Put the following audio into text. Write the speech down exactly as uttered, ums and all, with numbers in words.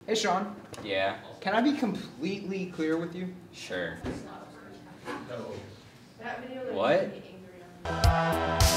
Hey, Sean. Yeah, Can I be completely clear with you? sure. That video What?